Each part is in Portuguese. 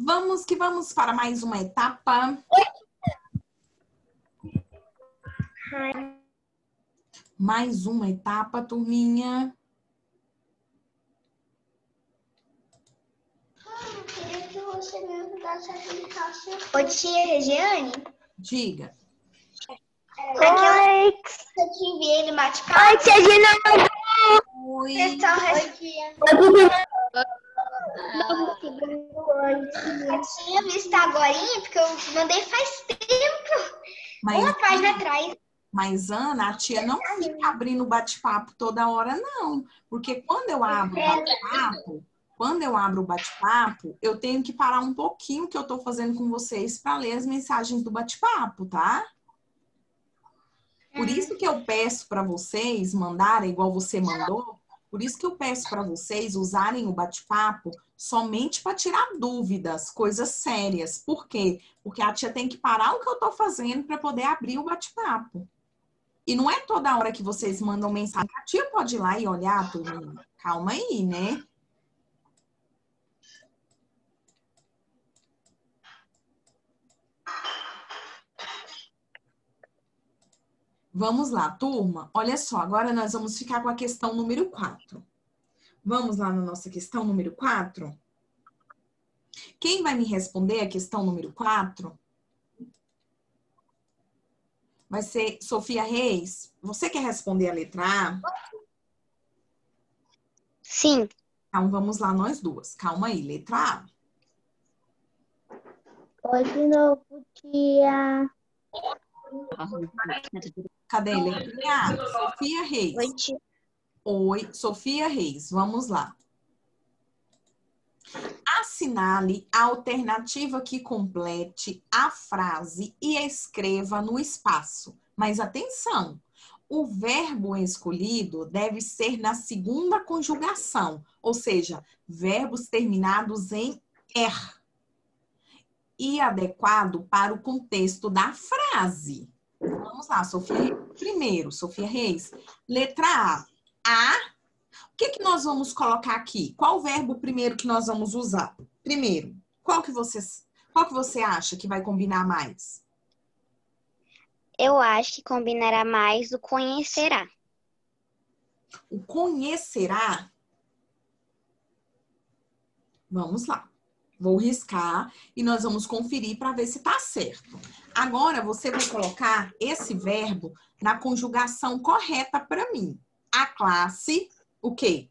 Vamos que vamos para mais uma etapa. Mais uma etapa, turminha. Eu queria que você me ajudasse a explicar. Ô, tia Regiane? Diga. Aquela que eu te enviei no bate-papo. Oi, tia Gina. Oi. Oi, tia. Eu tinha visto agorinha, porque eu mandei faz tempo. Uma página atrás. Mas, Ana, a tia não fica abrindo bate-papo toda hora, não. Porque quando eu abro o bate-papo, eu tenho que parar um pouquinho o que eu tô fazendo com vocês para ler as mensagens do bate-papo, tá? Por isso que eu peço para vocês mandarem, igual você mandou, por isso que eu peço para vocês usarem o bate-papo somente para tirar dúvidas, coisas sérias. Por quê? Porque a tia tem que parar o que eu tô fazendo para poder abrir o bate-papo. E não é toda hora que vocês mandam mensagem. A tia pode ir lá e olhar, turminha. Calma aí, né? Vamos lá, turma. Olha só, agora nós vamos ficar com a questão número 4. Vamos lá na nossa questão número 4? Quem vai me responder a questão número 4? Vai ser Sofia Reis. Você quer responder a letra A? Sim. Então, vamos lá, nós duas. Calma aí, letra A. Oi, de novo, tia. Cadê? Letrinha A. Sofia Reis. Oi, tia. Oi, Sofia Reis. Vamos lá. Assinale a alternativa que complete a frase e escreva no espaço. Mas atenção, o verbo escolhido deve ser na segunda conjugação, ou seja, verbos terminados em er e adequado para o contexto da frase. Vamos lá, Sofia Reis. Primeiro, Sofia Reis, letra A. O que nós vamos colocar aqui? Qual o verbo primeiro que nós vamos usar? Primeiro, qual que você acha que vai combinar mais? Eu acho que combinará mais o conhecerá. O conhecerá? Vamos lá. Vou riscar e nós vamos conferir para ver se está certo. Agora, você vai colocar esse verbo na conjugação correta para mim. A classe, o quê?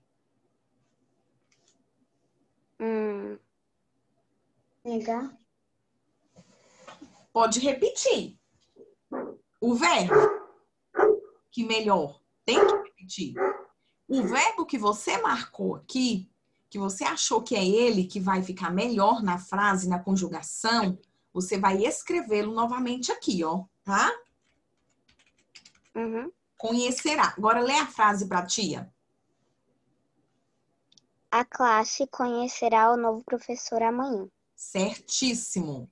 Legal. Pode repetir. O verbo que melhor tem que repetir. O verbo que você marcou aqui, que você achou que é ele que vai ficar melhor na frase, na conjugação, você vai escrevê-lo novamente aqui, ó, tá? Uhum. Conhecerá. Agora lê a frase para a tia. A classe conhecerá o novo professor amanhã. Certíssimo.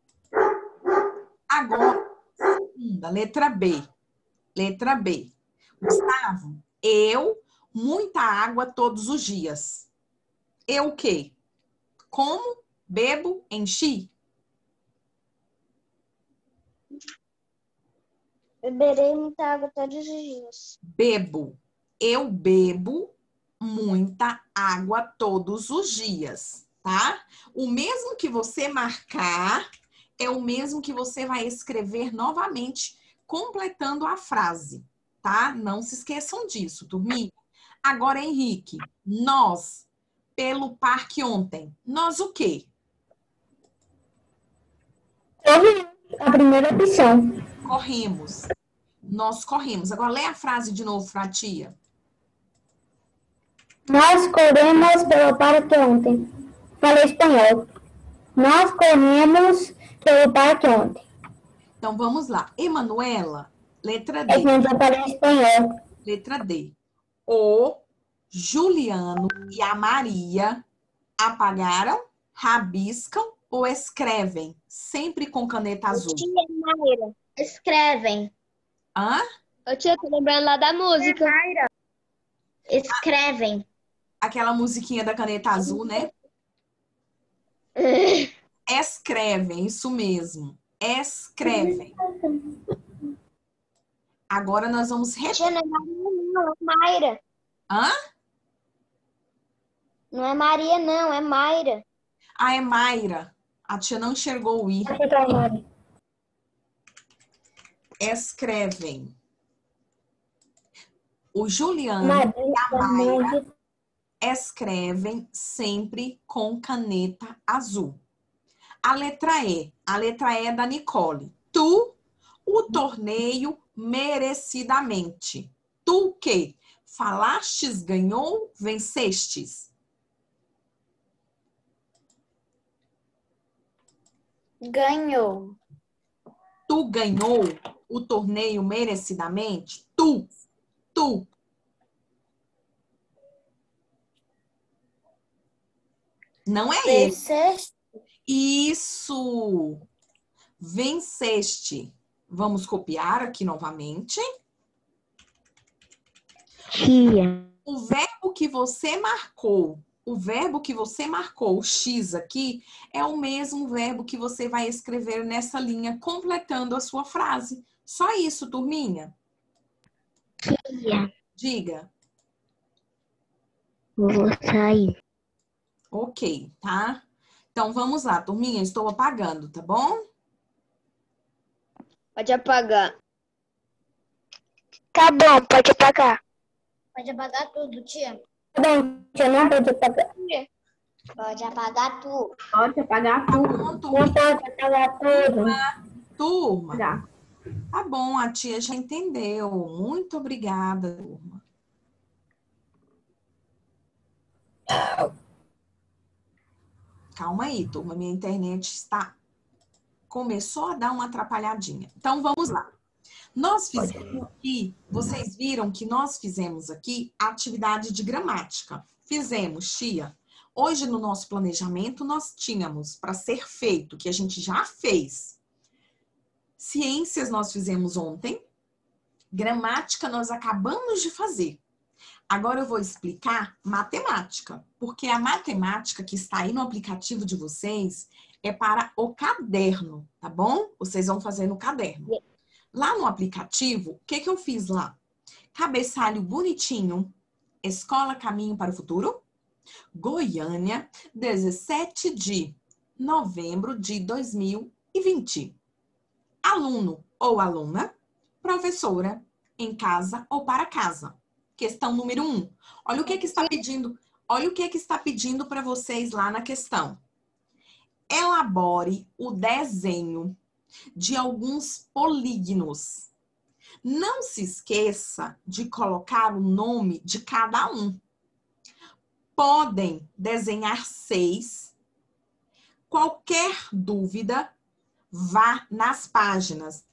Agora, segunda, letra B. Letra B. Gustavo, eu, muita água todos os dias. Eu o quê? Como, bebo, enchi? Beberei muita água todos os dias. Bebo. Eu bebo muita água todos os dias, tá? O mesmo que você marcar é o mesmo que você vai escrever novamente, completando a frase, tá? Não se esqueçam disso, turminha. Agora, Henrique, nós, pelo parque ontem, nós o quê? A primeira opção. Corremos. Nós corremos. Agora, lê a frase de novo pra tia. Nós corremos pelo parque ontem. Falei espanhol. Nós corremos pelo parque ontem. Então, vamos lá. Emanuela, letra D. Eu já falei espanhol. Letra D. O Juliano e a Maria apagaram, rabiscam ou escrevem? Sempre com caneta azul. Tia Mayra. Escrevem. Hã? Eu tinha tô lembrando lá da música. Escrevem. Aquela musiquinha da caneta azul, né? Escrevem, isso mesmo. Escrevem. Agora nós vamos Tia, não é Maria, não, é Mayra. Hã? Não é Maria, não, é Mayra. Ah, é Mayra. A tia não enxergou o I. Escrevem. O Juliano e a Mayra escrevem sempre com caneta azul. A letra E é da Nicole. Tu, o torneio merecidamente. Tu o quê? Falastes, ganhou, vencestes. Ganhou. Tu ganhou o torneio merecidamente? Tu. Não é ele. Venceste? Isso. Venceste. Vamos copiar aqui novamente. Tia. O verbo que você marcou, o X aqui, é o mesmo verbo que você vai escrever nessa linha, completando a sua frase. Só isso, turminha. Tia. Diga. Vou sair. Ok, tá? Então, vamos lá, turminha. Estou apagando, tá bom? Pode apagar. Tá bom, pode apagar. Pode apagar tudo, tia. Tá bom, tia, não pode apagar. Pode apagar tudo. Pode apagar tudo. Bom, Não turminha. pode apagar tudo. Turma. Já. Tá bom, a tia já entendeu. Muito obrigada, turma. Calma aí, turma. Minha internet começou a dar uma atrapalhadinha. Então, vamos lá. Nós fizemos aqui, vocês viram que nós fizemos aqui a atividade de gramática. Fizemos, tia. Hoje, no nosso planejamento, nós tínhamos para ser feito, que a gente já fez. Ciências nós fizemos ontem. Gramática nós acabamos de fazer. Agora eu vou explicar matemática, porque a matemática que está aí no aplicativo de vocês é para o caderno, tá bom? Vocês vão fazer no caderno. Lá no aplicativo, o que eu fiz lá? Cabeçalho bonitinho, Escola Caminho para o Futuro, Goiânia, 17 de novembro de 2020. Aluno ou aluna, professora, em casa ou para casa. Questão número 1. Olha o que está pedindo. Olha o que está pedindo para vocês lá na questão. Elabore o desenho de alguns polígonos. Não se esqueça de colocar o nome de cada um. Podem desenhar 6. Qualquer dúvida, vá nas páginas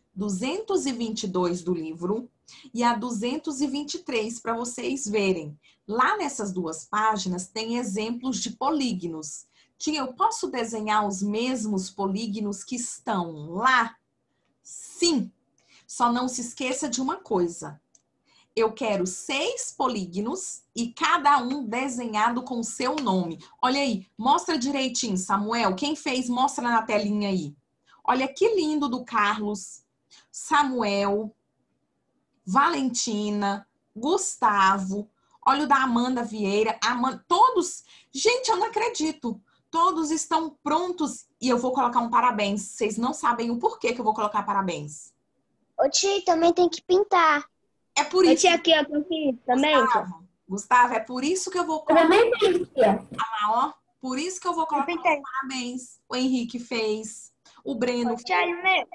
222 do livro e a 223 para vocês verem. Lá nessas duas páginas tem exemplos de polígonos. Tia, eu posso desenhar os mesmos polígonos que estão lá? Sim. Só não se esqueça de uma coisa. Eu quero 6 polígonos e cada um desenhado com o seu nome. Olha aí, mostra direitinho, Samuel. Quem fez, mostra na telinha aí. Olha que lindo do Carlos, Samuel, Valentina, Gustavo. Olha o da Amanda Vieira. Todos. Gente, eu não acredito. Todos estão prontos e eu vou colocar um parabéns. Vocês não sabem o porquê que eu vou colocar parabéns. Ô, tia, também tem que pintar. É por isso. Ô, tia, aqui, eu aqui também. Gustavo, é por isso que eu vou colocar. Também tem, tia. Ah, ó. Por isso que eu vou colocar parabéns. O Henrique fez. O Breno fez. Tia, mesmo.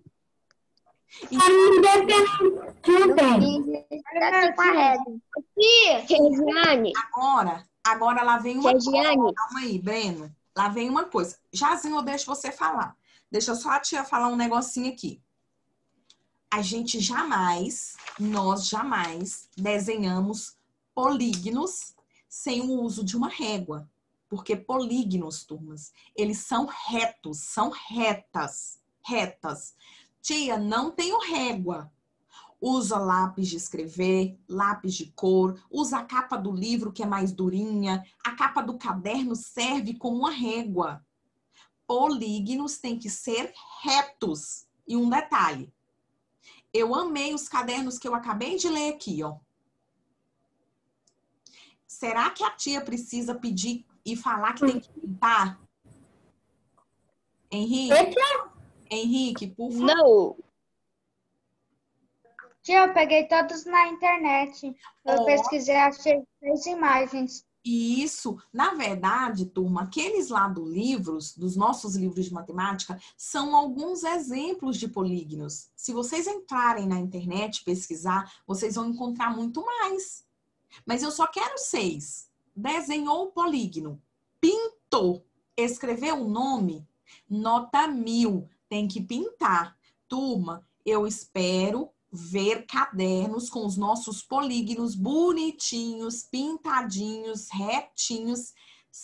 Não tem. Aqui com a régua. Tia, Regiane. Agora lá vem uma coisa. Regiane. Calma aí, Breno. Lá vem uma coisa. Jazinho, eu deixo você falar. Deixa só a tia falar um negocinho aqui. A gente nós jamais desenhamos polígonos sem o uso de uma régua. Porque polígonos, turmas, eles são retos, são retas. Tia, não tenho régua. Usa lápis de escrever, lápis de cor, usa a capa do livro que é mais durinha, a capa do caderno serve como uma régua. polígonos têm que ser retos. E um detalhe, eu amei os cadernos que eu acabei de ler aqui, ó. Será que a tia precisa pedir e falar que tem que pintar? Henrique, por favor. Não. Tia, eu peguei todos na internet. Eu pesquisei, achei 3 imagens. E isso, na verdade, turma, aqueles lá dos nossos livros de matemática, são alguns exemplos de polígonos. Se vocês entrarem na internet, pesquisar, vocês vão encontrar muito mais. Mas eu só quero 6. Desenhou o polígono, pintou, escreveu o nome, nota 1000, tem que pintar. Turma, eu espero ver cadernos com os nossos polígonos bonitinhos, pintadinhos, retinhos,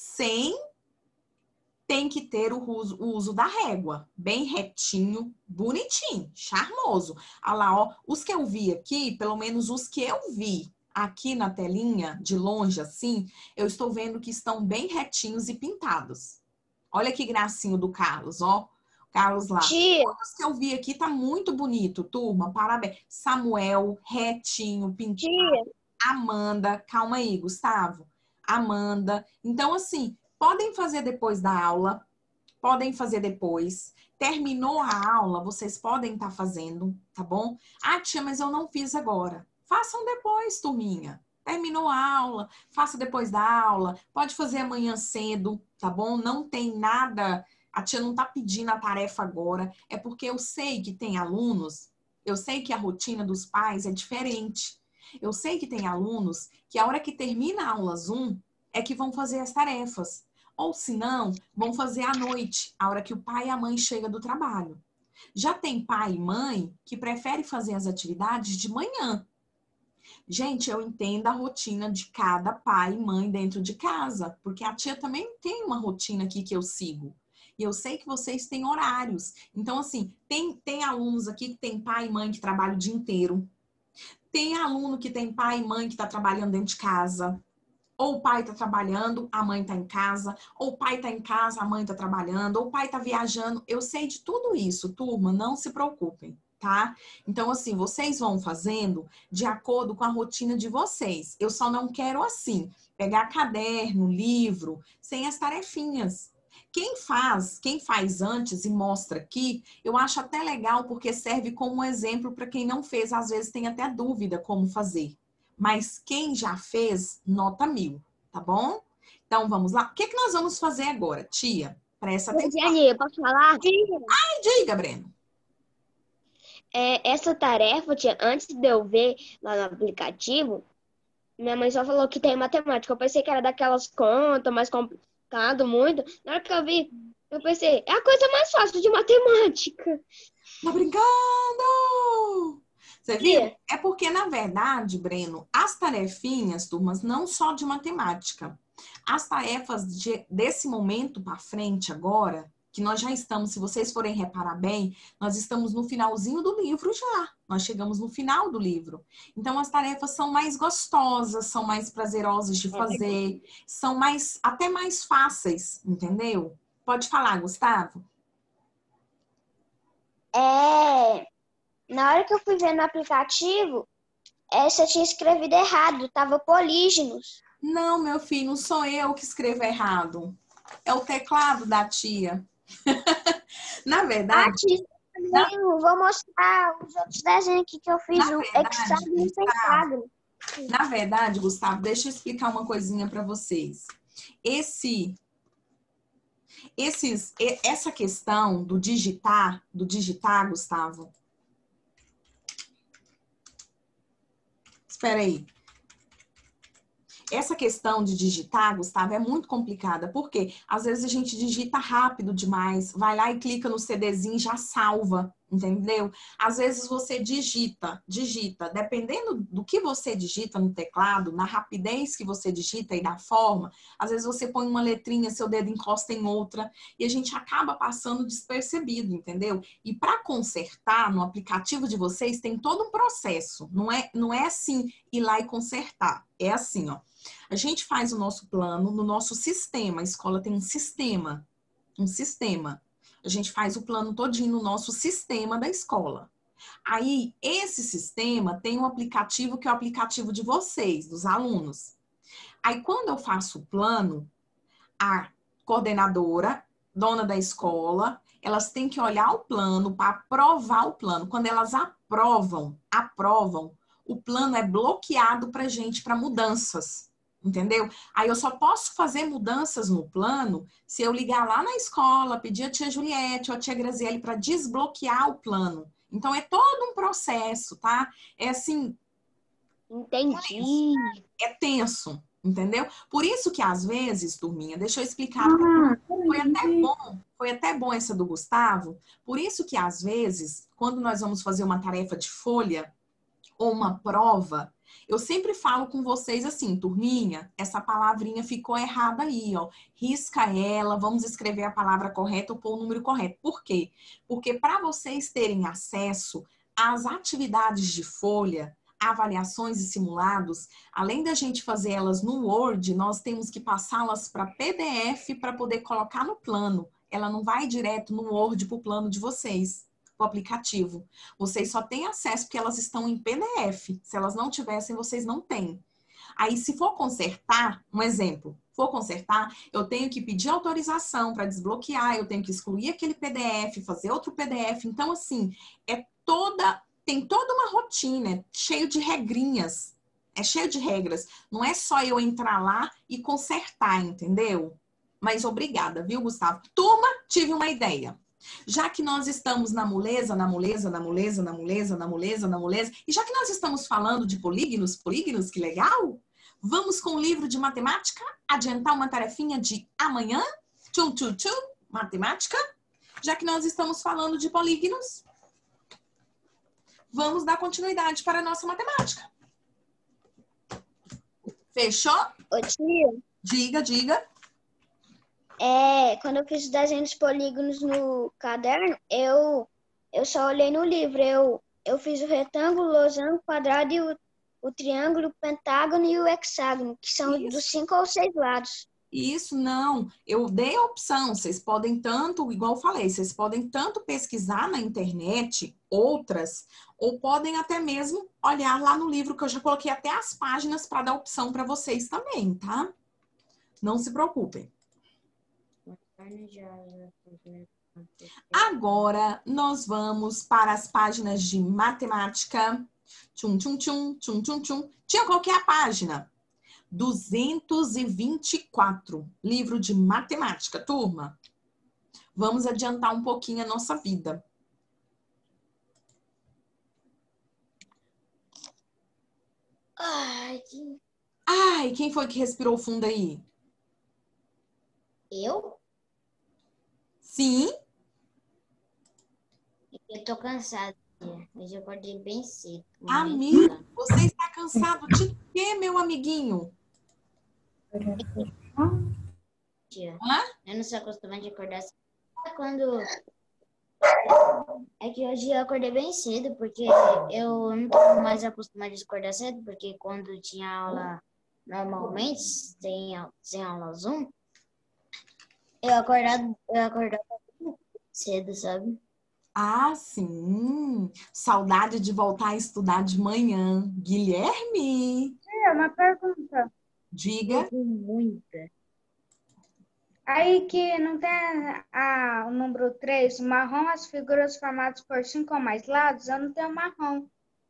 tem que ter o uso da régua, bem retinho, bonitinho, charmoso. Olha lá, ó, os que eu vi aqui, pelo menos os que eu vi aqui na telinha, de longe assim, eu estou vendo que estão bem retinhos e pintados. Olha que gracinho do Carlos, ó. Carlos lá. Tia. Todos que eu vi aqui tá muito bonito, turma. Parabéns. Samuel, retinho, pintado. Tia. Amanda, calma aí, Gustavo. Amanda. Então, assim, podem fazer depois da aula. Podem fazer depois. Terminou a aula, vocês podem estar fazendo, tá bom? Ah, tia, mas eu não fiz agora. Façam depois, turminha. Terminou a aula, faça depois da aula. Pode fazer amanhã cedo, tá bom? Não tem nada... A tia não está pedindo a tarefa agora, é porque eu sei que tem alunos, eu sei que a rotina dos pais é diferente. Eu sei que tem alunos que a hora que termina a aula Zoom é que vão fazer as tarefas. Ou se não, vão fazer à noite, a hora que o pai e a mãe chegam do trabalho. Já tem pai e mãe que prefere fazer as atividades de manhã. Gente, eu entendo a rotina de cada pai e mãe dentro de casa, porque a tia também tem uma rotina aqui que eu sigo. E eu sei que vocês têm horários. Então, assim, tem alunos aqui que tem pai e mãe que trabalham o dia inteiro. Tem aluno que tem pai e mãe que está trabalhando dentro de casa. Ou o pai está trabalhando, a mãe está em casa. Ou o pai está em casa, a mãe está trabalhando. Ou o pai está viajando. Eu sei de tudo isso, turma. Não se preocupem, tá? Então, assim, vocês vão fazendo de acordo com a rotina de vocês. Eu só não quero, assim, pegar caderno, livro, sem as tarefinhas. Quem faz antes e mostra aqui, eu acho até legal porque serve como exemplo para quem não fez, às vezes tem até dúvida como fazer. Mas quem já fez, nota 1000, tá bom? Então, vamos lá. O que nós vamos fazer agora, tia? Presta atenção. Diane, eu posso falar? Ai, diga, Breno. Essa tarefa, tia, antes de eu ver lá no aplicativo, minha mãe só falou que tem matemática. Eu pensei que era daquelas contas mais complicadas. Muito. Na hora que eu vi, eu pensei, é a coisa mais fácil de matemática. Tá brincando? Você viu? É porque, na verdade, Breno, as tarefinhas, turmas, não só de matemática. As tarefas desse momento para frente agora, que nós já estamos, se vocês forem reparar bem, nós estamos no finalzinho do livro já. Nós chegamos no final do livro. Então, as tarefas são mais gostosas, são mais prazerosas de fazer, são até mais fáceis, entendeu? Pode falar, Gustavo. Na hora que eu fui ver no aplicativo, você tinha escrevido errado, tava polígonos. Não, meu filho, não sou eu que escrevo errado. É o teclado da tia. Na verdade... Eu vou mostrar os outros desenhos aqui que eu fiz, o hexágono e pentágono. Na verdade, Gustavo, deixa eu explicar uma coisinha para vocês. Essa questão do digitar, Gustavo. Espera aí. Essa questão de digitar, Gustavo, é muito complicada, porque às vezes a gente digita rápido demais, vai lá e clica no CDzinho e já salva, entendeu? Às vezes você digita, dependendo do que você digita no teclado, na rapidez que você digita e da forma, às vezes você põe uma letrinha, seu dedo encosta em outra, e a gente acaba passando despercebido, entendeu? E para consertar no aplicativo de vocês tem todo um processo, não é assim ir lá e consertar, é assim, ó. A gente faz o nosso plano no nosso sistema, a escola tem um sistema. um sistema. A gente faz o plano todinho no nosso sistema da escola. Aí, esse sistema tem um aplicativo que é o aplicativo de vocês, dos alunos. Aí, quando eu faço o plano, a coordenadora, dona da escola, elas têm que olhar o plano para aprovar o plano. Quando elas aprovam, o plano é bloqueado para gente, para mudanças. Entendeu? Aí eu só posso fazer mudanças no plano se eu ligar lá na escola, pedir a tia Juliette ou a tia Graziele para desbloquear o plano. Então é todo um processo, tá? É assim. Entendi. É tenso, entendeu? Por isso que às vezes, turminha, deixa eu explicar. Foi até bom essa do Gustavo. Por isso que às vezes, quando nós vamos fazer uma tarefa de folha ou uma prova, eu sempre falo com vocês assim, turminha, essa palavrinha ficou errada aí, ó. Risca ela, vamos escrever a palavra correta ou pôr o número correto. Por quê? Porque para vocês terem acesso às atividades de folha, avaliações e simulados, além da gente fazer elas no Word, nós temos que passá-las para PDF para poder colocar no plano. Ela não vai direto no Word para o plano de vocês. O aplicativo. Vocês só têm acesso porque elas estão em PDF. Se elas não tivessem, vocês não têm. Aí, se for consertar, um exemplo, for consertar, eu tenho que pedir autorização para desbloquear, eu tenho que excluir aquele PDF, fazer outro PDF. Então, assim, tem toda uma rotina, é cheio de regrinhas, é cheio de regras. Não é só eu entrar lá e consertar, entendeu? Mas obrigada, viu, Gustavo? Turma, tive uma ideia. Já que nós estamos na moleza, e já que nós estamos falando de polígonos, que legal, vamos com o livro de matemática adiantar uma tarefinha de amanhã? Matemática. Já que nós estamos falando de polígonos, vamos dar continuidade para a nossa matemática. Fechou? Ô, tia. Diga. Quando eu fiz os desenhos de polígonos no caderno, eu só olhei no livro. Eu fiz o retângulo, o losango, o quadrado e o triângulo, o pentágono e o hexágono, que são dos 5 ou 6 lados. Isso, não. Eu dei a opção. Vocês podem tanto, igual eu falei, vocês podem tanto pesquisar na internet outras, ou podem até mesmo olhar lá no livro, que eu já coloquei até as páginas para dar opção para vocês também, tá? Não se preocupem. Agora, nós vamos para as páginas de matemática. Tchum. Tia, qual que é a página? 224, livro de matemática, turma. Vamos adiantar um pouquinho a nossa vida. Ai, quem foi que respirou fundo aí? Eu? Sim? Eu tô cansada. Mas eu acordei bem cedo. Amigo, você está cansado de quê, meu amiguinho? Tia, Hã? eu não sou acostumada de acordar cedo. Quando... É que hoje eu acordei bem cedo, porque eu não tô mais acostumada de acordar cedo, porque quando tinha aula normalmente, sem aula Zoom, eu acordava cedo, sabe? Ah, sim. Saudade de voltar a estudar de manhã. Guilherme, Tia, uma pergunta. diga. Muita. Aí que não tem o número 3, marrom, as figuras formadas por 5 ou mais lados, eu não tenho marrom.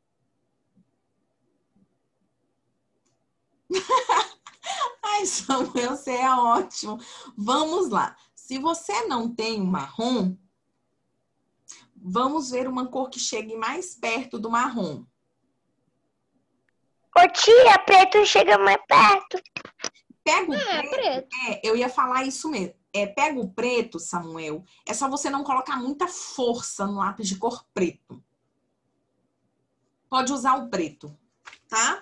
Ai, Samuel, você é ótimo. Vamos lá. Se você não tem o marrom, vamos ver uma cor que chegue mais perto do marrom. Ô, tia, preto chega mais perto. Pega o preto. Eu ia falar isso mesmo. Pega o preto, Samuel. É só você não colocar muita força no lápis de cor preto. Pode usar o preto, tá?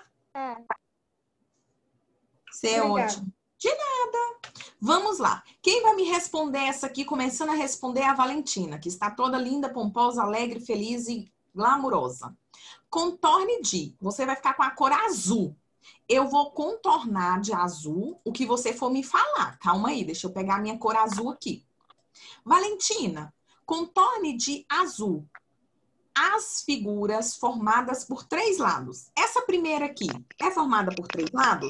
Você é ótimo. De nada. Vamos lá. Quem vai me responder essa aqui? Começando a responder é a Valentina, que está toda linda, pomposa, alegre, feliz e glamurosa. Contorne de. Você vai ficar com a cor azul. Eu vou contornar de azul o que você for me falar. Calma aí, deixa eu pegar a minha cor azul aqui. Valentina, contorne de azul as figuras formadas por 3 lados. Essa primeira aqui é formada por 3 lados?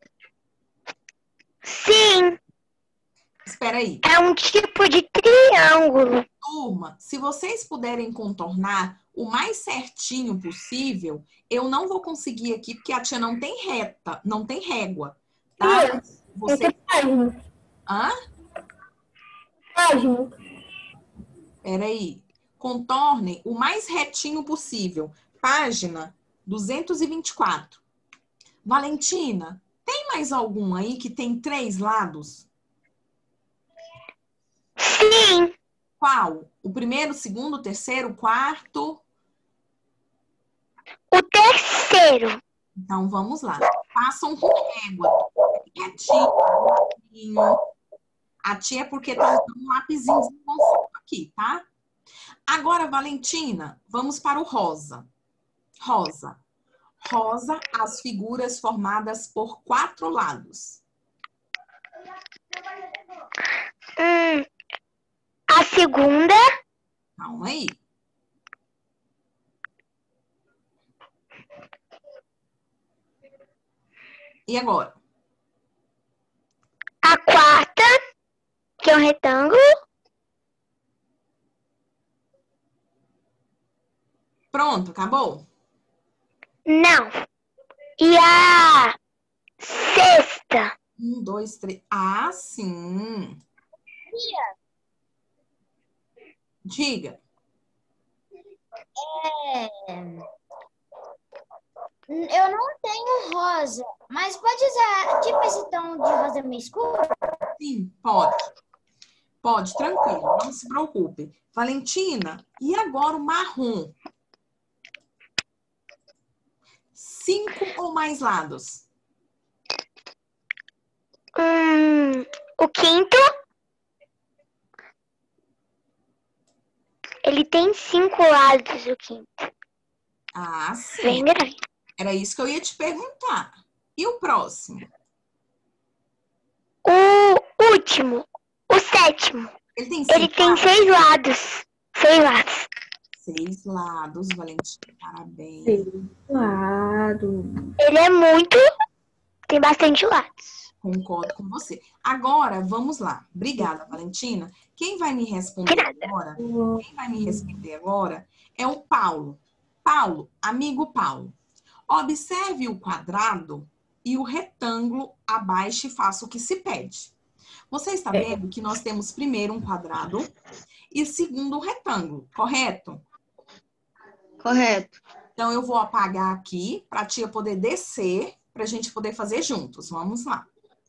Sim, Espera aí. é um tipo de triângulo. Turma, se vocês puderem contornar o mais certinho possível, eu não vou conseguir aqui, porque a tia não tem reta, não tem régua, tá? Você... Hã? Peraí. Contornem o mais retinho possível. Página 224. Valentina, tem mais algum aí que tem 3 lados? Sim, Qual? O primeiro, o segundo, o terceiro, o quarto? o terceiro. Então, vamos lá. Passam com régua. Retinho. A tia é porque tá usando um lapisinho aqui, tá? Agora, Valentina, vamos para o rosa. Rosa. Rosa, as figuras formadas por 4 lados. A segunda, Calma aí. E agora? a quarta, que é um retângulo. Pronto, acabou? Não. E a sexta. 1, 2, 3. Ah, sim. Diga. Eu não tenho rosa, mas pode usar tipo esse tom de rosa meio escuro? Sim, pode. Pode, tranquilo, não se preocupe. Valentina, e agora o marrom? 5 ou mais lados? O quinto, ele tem 5 lados, o quinto. Ah, sim. Bem grande. Era isso que eu ia te perguntar. E o próximo? O último, o sétimo, Ele tem ele 5 tem lados? 6 lados. 6 lados. 6 lados, Valentina. Parabéns. Ele é muito, tem bastante lados. Concordo com você. Agora, vamos lá. Obrigada, Valentina. Quem vai me responder agora? Quem vai me responder agora é o Paulo. Paulo, amigo Paulo. Observe o quadrado e o retângulo abaixo e faça o que se pede. Você está vendo que nós temos primeiro um quadrado e segundo um retângulo, correto? Correto. Então, eu vou apagar aqui para a tia poder descer, para a gente poder fazer juntos. Vamos lá.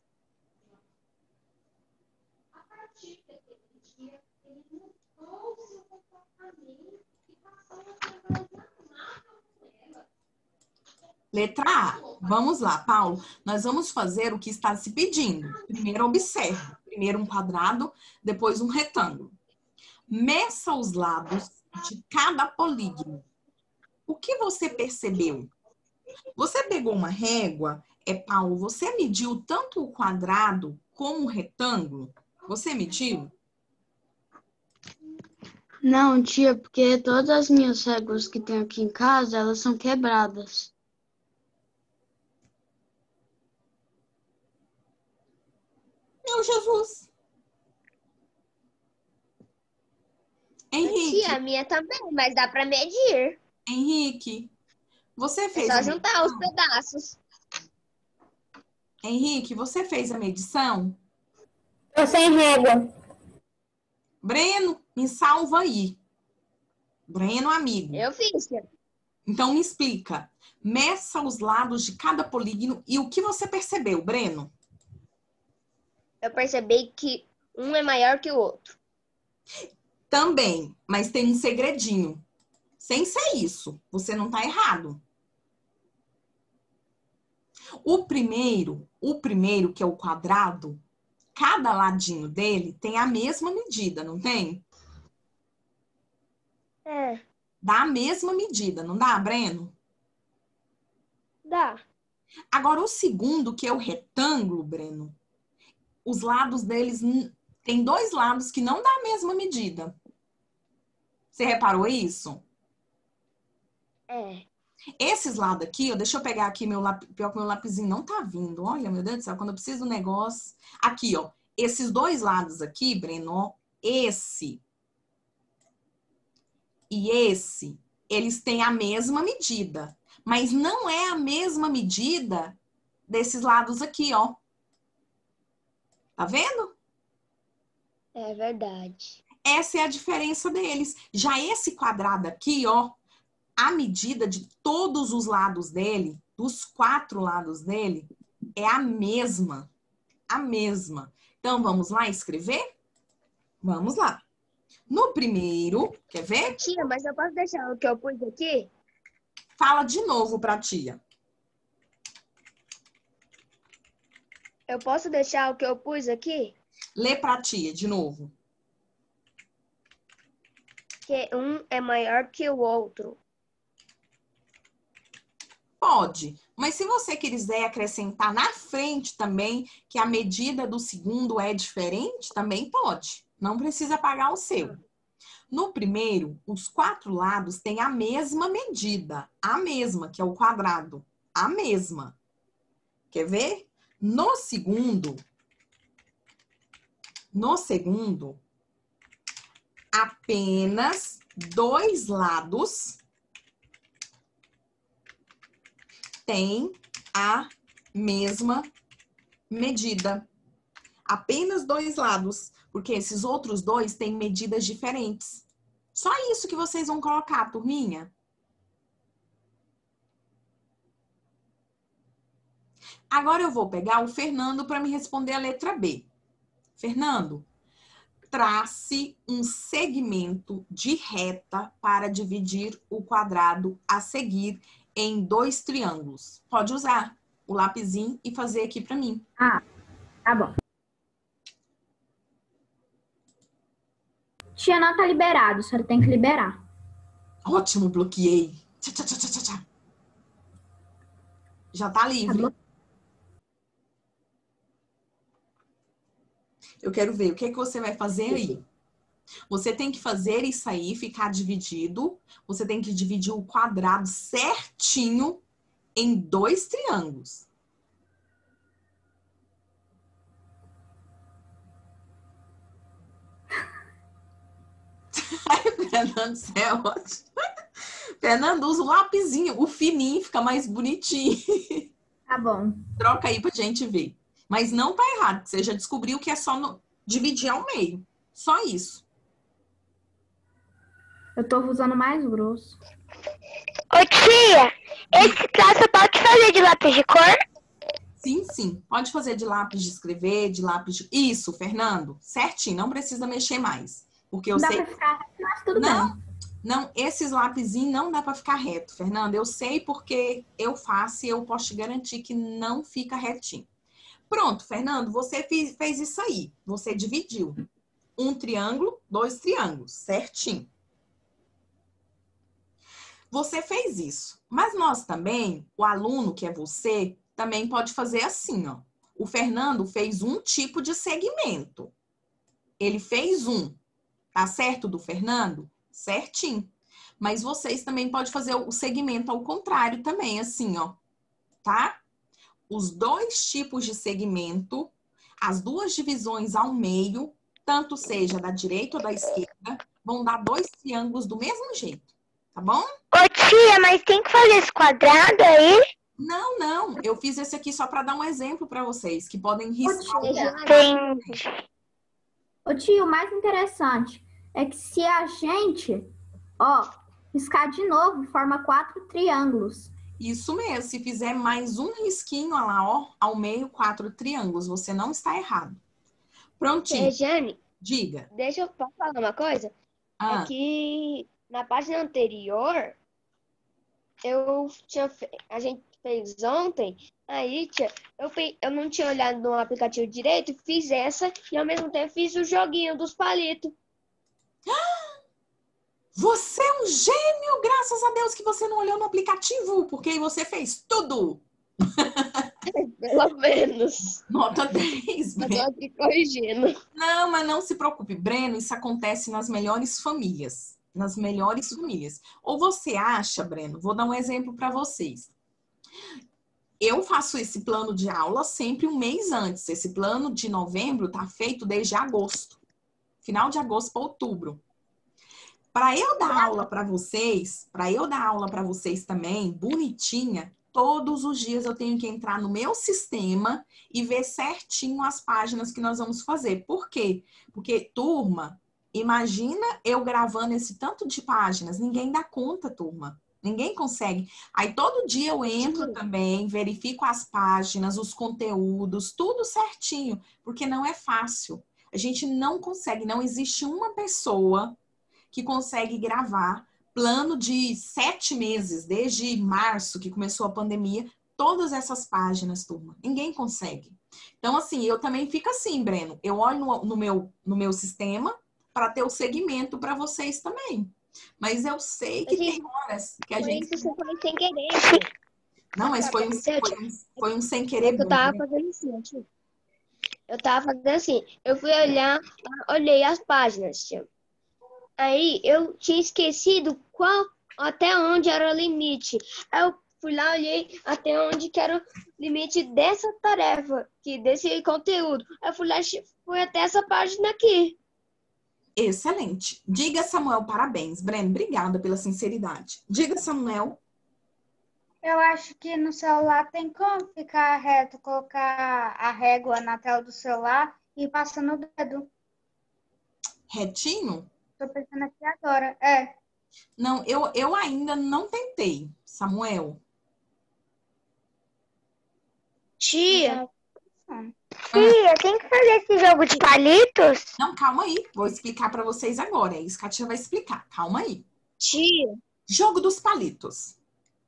Letra A. Vamos lá, Paulo. Nós vamos fazer o que está se pedindo. Primeiro, observe. Primeiro um quadrado, depois um retângulo. Meça os lados de cada polígono. O que você percebeu? Você pegou uma régua, Paulo, você mediu tanto o quadrado como o retângulo? Você mediu? Não, tia, porque todas as minhas réguas que tenho aqui em casa, elas são quebradas. Meu Jesus! Henrique, Tia, a minha também, mas dá pra medir. Henrique, você É fez só a juntar os medição? pedaços. Henrique, você fez a medição? Tô sem régua. Breno, me salva aí. Breno, amigo. Eu fiz, tia. Então, me explica. Meça os lados de cada polígono e o que você percebeu, Breno? Eu percebi que um é maior que o outro. Também, mas tem um segredinho. Sem ser isso, você não está errado. O primeiro, que é o quadrado, cada ladinho dele tem a mesma medida, não tem? É, Dá a mesma medida, não dá, Breno? dá. Agora, o segundo, que é o retângulo, Breno, os lados deles Tem dois lados que não dá a mesma medida. Você reparou isso? É. Esses lados aqui, ó, deixa eu pegar aqui meu lápis. Pior que meu lapisinho não tá vindo. Olha, meu Deus do céu, quando eu preciso do negócio. Aqui, ó. Esses dois lados aqui, Breno, ó, esse e esse, eles têm a mesma medida. Mas não é a mesma medida desses lados aqui, ó. Tá vendo? É verdade. Essa é a diferença deles. Já esse quadrado aqui, ó, a medida de todos os lados dele, dos 4 lados dele, é a mesma. A mesma. Então, vamos lá escrever? Vamos lá. No primeiro, quer ver? Tia, mas eu posso deixar o que eu pus aqui? Fala de novo pra tia. Eu posso deixar o que eu pus aqui? Lê pra tia de novo. Que um é maior que o outro. Pode. Mas se você quiser acrescentar na frente também que a medida do segundo é diferente, também pode. Não precisa apagar o seu. No primeiro, os 4 lados têm a mesma medida. A mesma, que é o quadrado. A mesma. Quer ver? No segundo, apenas 2 lados têm a mesma medida. Apenas 2 lados, porque esses outros 2 têm medidas diferentes. Só isso que vocês vão colocar, turminha. Agora eu vou pegar o Fernando para me responder a letra B. Fernando, trace um segmento de reta para dividir o quadrado a seguir em 2 triângulos. Pode usar o lapisinho e fazer aqui para mim. Ah, tá bom. Tia, não tá liberado, a senhora tem que liberar. Ótimo, bloqueei. Tchá, tchá, tchá, tchá, tchá. Já tá livre. Tá bom. Eu quero ver o que é que você vai fazer aí. Você tem que fazer isso aí, ficar dividido. Você tem que dividir o quadrado certinho em 2 triângulos. Ai, Fernando, você é ótimo. Fernando, usa o lapisinho. O fininho fica mais bonitinho. Tá bom. Troca aí pra gente ver. Mas não tá errado, porque você já descobriu que é só dividir ao meio. Só isso. Eu tô usando mais grosso. Ô tia, esse traço pode fazer de lápis de cor? Sim, sim. Pode fazer de lápis de escrever, de lápis de... Isso, Fernando. Certinho, não precisa mexer mais. Porque eu Não dá sei... pra ficar, mas tudo Não, bem. não, esses lapisinhos não dá pra ficar reto, Fernando. Eu sei porque eu faço e eu posso te garantir que não fica retinho. Pronto, Fernando, você fez isso aí. Você dividiu. 1 triângulo, 2 triângulos, certinho. Você fez isso. Mas nós também, o aluno que é você, também pode fazer assim, ó. O Fernando fez um tipo de segmento. Ele fez um. Tá certo do Fernando? Certinho. Mas vocês também podem fazer o segmento ao contrário também, assim, ó. Tá? Os 2 tipos de segmento, as 2 divisões ao meio, tanto seja da direita ou da esquerda, vão dar 2 triângulos do mesmo jeito. Tá bom? Ô tia, mas tem que fazer esse quadrado aí? Não, não. Eu fiz esse aqui só para dar um exemplo para vocês, que podem riscar. Entendi. Ô tio, o mais interessante é que se a gente, ó, riscar de novo, forma 4 triângulos. Isso mesmo. Se fizer mais um risquinho, olha lá, ó, ao meio, 4 triângulos. Você não está errado. Prontinho. Rejane, Diga. deixa eu falar uma coisa. Ah, É que na página anterior, a gente fez ontem, aí, tia, eu não tinha olhado no aplicativo direito, fiz essa e ao mesmo tempo fiz o joguinho dos palitos. você é um gênio, graças a Deus que você não olhou no aplicativo, porque aí você fez tudo. Pelo menos. Nota 10, Eu tô Breno. aqui corrigindo. Não, mas não se preocupe, Breno, isso acontece nas melhores famílias. Nas melhores famílias. Ou você acha, Breno, vou dar um exemplo para vocês. Eu faço esse plano de aula sempre um mês antes. Esse plano de novembro tá feito desde agosto. Final de agosto para outubro. Para eu dar aula para vocês, também, bonitinha, todos os dias eu tenho que entrar no meu sistema e ver certinho as páginas que nós vamos fazer. Por quê? Porque, turma, imagina eu gravando esse tanto de páginas. Ninguém dá conta, turma. Ninguém consegue. Aí todo dia eu entro também, verifico as páginas, os conteúdos, tudo certinho, porque não é fácil. A gente não consegue, não existe uma pessoa que consegue gravar plano de 7 meses, desde março que começou a pandemia, todas essas páginas, turma. Ninguém consegue. Então, assim, eu também fico assim, Breno. Eu olho no meu sistema para ter o segmento para vocês também. Mas eu sei que tem horas que a Por gente... isso você foi sem querer. Não, mas foi um sem querer Eu bom, tava né? fazendo assim, tio. Eu tava fazendo assim. Eu fui olhar, olhei as páginas, tio. Aí eu tinha esquecido até onde era o limite. Aí eu fui lá, olhei até onde que era o limite dessa tarefa, desse conteúdo. Aí eu fui lá, fui até essa página aqui. Excelente. Diga, Samuel, parabéns. Breno, obrigada pela sinceridade. Diga, Samuel. Eu acho que no celular tem como ficar reto, colocar a régua na tela do celular e passar no dedo. Retinho? Tô pensando aqui agora. É. Não, eu ainda não tentei, Samuel. Tia, Tia, tem que fazer esse jogo de palitos? Não, calma aí. Vou explicar para vocês agora. É isso que a tia vai explicar. Calma aí. tia, Jogo dos palitos.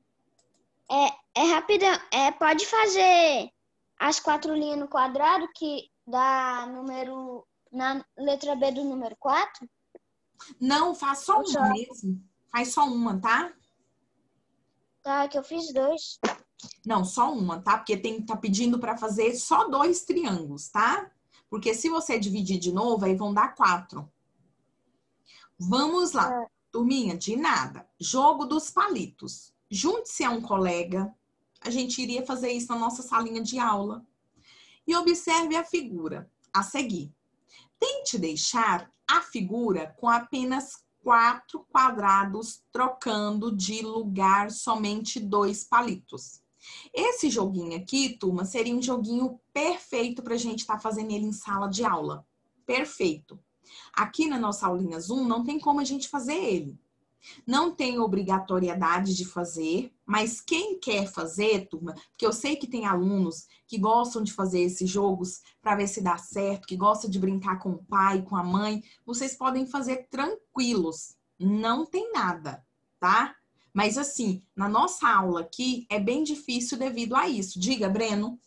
É rapidão. Pode fazer as 4 linhas no quadrado que dá número na letra B do número 4? Não, faz só uma mesmo. Faz só uma, tá? Tá, que eu fiz 2. Não, só uma, tá? Porque tá pedindo para fazer só 2 triângulos, tá? Porque se você dividir de novo, aí vão dar 4. Vamos lá. Turminha, de nada. Jogo dos palitos. Junte-se a um colega. A gente iria fazer isso na nossa salinha de aula. E observe a figura a seguir. Tente deixar a figura com apenas 4 quadrados, trocando de lugar somente 2 palitos. Esse joguinho aqui, turma, seria um joguinho perfeito para a gente estar fazendo ele em sala de aula. Perfeito. Aqui na nossa aulinha Zoom não tem como a gente fazer ele. Não tem obrigatoriedade de fazer, mas quem quer fazer, turma, porque eu sei que tem alunos que gostam de fazer esses jogos para ver se dá certo, que gostam de brincar com o pai, com a mãe, vocês podem fazer tranquilos, não tem nada, tá? Mas assim, na nossa aula aqui é bem difícil devido a isso. Diga, Breno.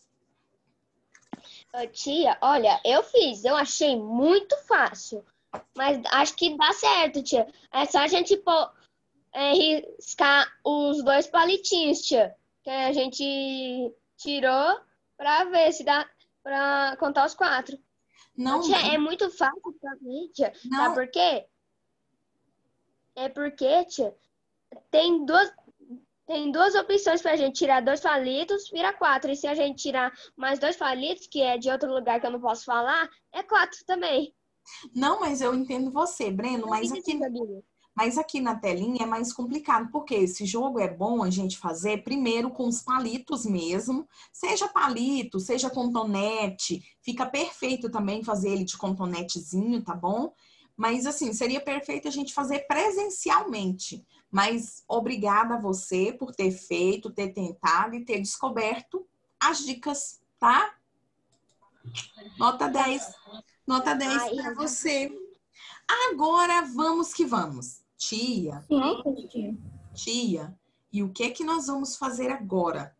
tia, olha, eu achei muito fácil. Mas acho que dá certo, tia. É só a gente riscar os 2 palitinhos, tia. Que a gente tirou pra ver se dá pra contar os 4. Não, Tia, é muito fácil pra mim, tia. não. Sabe por quê? É porque, tia, tem duas opções pra gente tirar 2 palitos, vira 4. E se a gente tirar mais 2 palitos, que é de outro lugar que eu não posso falar, é 4 também. Não, mas eu entendo você, Breno, mas aqui na telinha é mais complicado, porque esse jogo é bom a gente fazer primeiro com os palitos mesmo, seja palito, seja contonete, fica perfeito também fazer ele de contonetezinho, tá bom? Mas assim, seria perfeito a gente fazer presencialmente, mas obrigada a você por ter feito, ter tentado e ter descoberto as dicas, tá? Nota 10. Nota 10 para você. Agora vamos que vamos. Tia. Tia, e o que nós vamos fazer agora?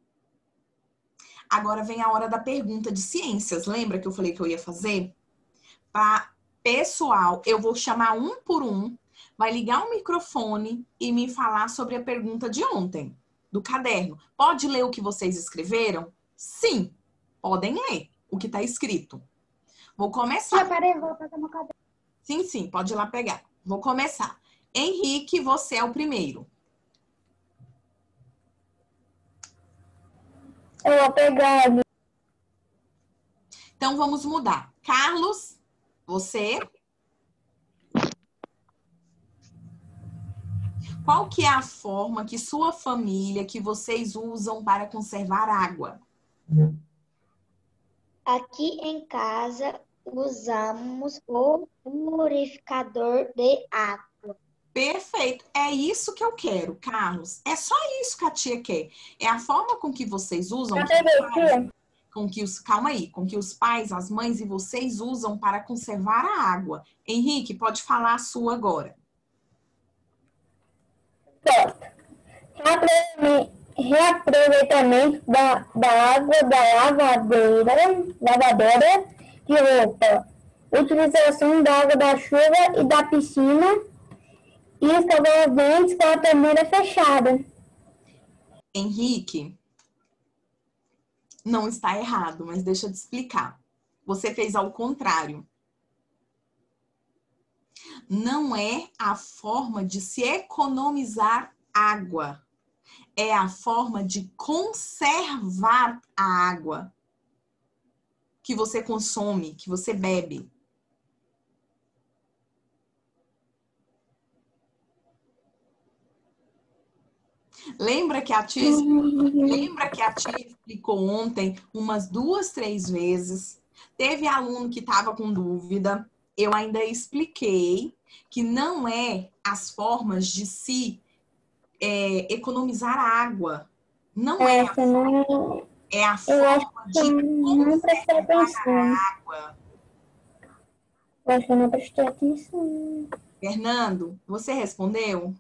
Agora vem a hora da pergunta de ciências. Lembra que eu falei que eu ia fazer? Pessoal, eu vou chamar um por um, vai ligar o microfone e me falar sobre a pergunta de ontem, do caderno. Pode ler o que vocês escreveram? Sim, podem ler o que está escrito. Vou Tia, começar. peraí, vou pegar meu caderno. Sim, pode ir lá pegar. Vou começar. Henrique, você é o primeiro. Eu vou pegar. Então, vamos mudar. Carlos, você. Qual que é a forma que sua família, que vocês usam para conservar água? Aqui em casa usamos o purificador de água. Perfeito. É isso que eu quero, Carlos. É só isso que a tia quer. É a forma com que vocês usam, com que os pais, as mães e vocês usam para conservar a água. Henrique, pode falar a sua agora. Reaproveitamento da água da lavadeira de roupa. Utilização da água da chuva e da piscina. E escovar os dentes com a torneira fechada. Henrique, não está errado, mas deixa eu te explicar. Você fez ao contrário. Não é a forma de se economizar água. É a forma de conservar a água que você consome, que você bebe. Lembra que a tia explicou ontem umas 2, 3 vezes? Teve aluno que estava com dúvida. Eu ainda expliquei que não é as formas de se economizar água. Não é a forma. É a forma de Não prestei atenção. água. Eu acho que eu não prestei atenção. Fernando, você respondeu?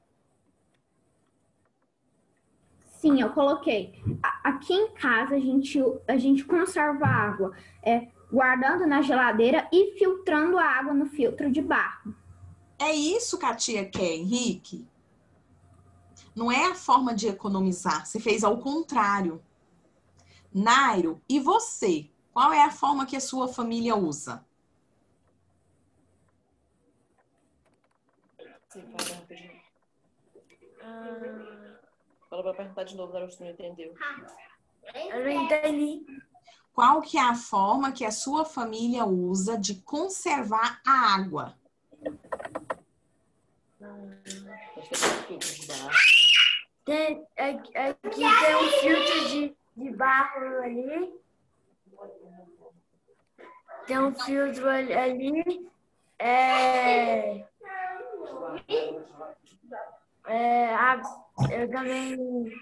Sim, eu coloquei. Aqui em casa a gente conserva a água guardando na geladeira e filtrando a água no filtro de barro. É isso que a tia quer, Henrique. Não é a forma de economizar. Você fez ao contrário. Nairo, e você? Qual é a forma que a sua família usa? Fala pra perguntar de novo, Naruto, não entendeu. Eu não entendi. Qual que é a forma que a sua família usa de conservar a água? Acho que é filtro de barro. Aqui tem um filtro de barro ali. Tem um filtro ali. Eu também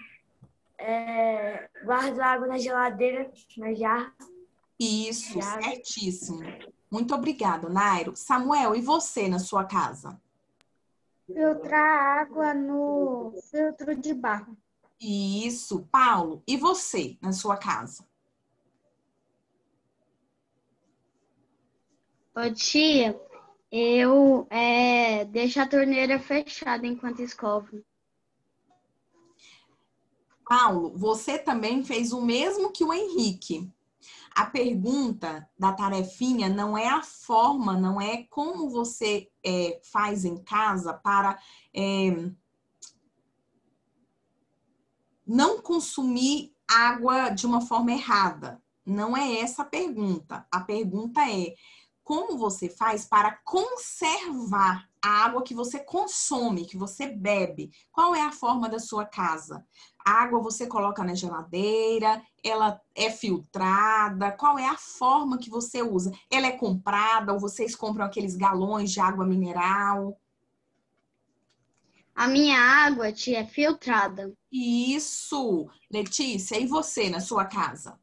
guardo água na geladeira, na jarra. Isso, certíssimo. Muito obrigada, Nairo. Samuel, e você na sua casa? Filtrar água no filtro de barro. Isso. Paulo, e você na sua casa? Ô, tia, eu deixo a torneira fechada enquanto escovo. Paulo, você também fez o mesmo que o Henrique. A pergunta da tarefinha não é a forma, não é como você faz em casa para não consumir água de uma forma errada. Não é essa a pergunta. A pergunta é como você faz para conservar a água que você consome, que você bebe. Qual é a forma da sua casa? A água você coloca na geladeira, ela é filtrada, qual é a forma que você usa? Ela é comprada ou vocês compram aqueles galões de água mineral? A minha água, tia, é filtrada. Isso! Letícia, e você na sua casa?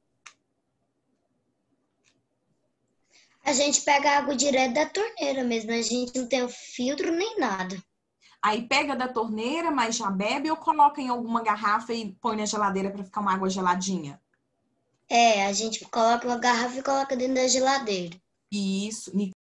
A gente pega água direto da torneira mesmo, a gente não tem filtro nem nada. Aí pega da torneira, mas já bebe ou coloca em alguma garrafa e põe na geladeira para ficar uma água geladinha? A gente coloca uma garrafa e coloca dentro da geladeira. Isso.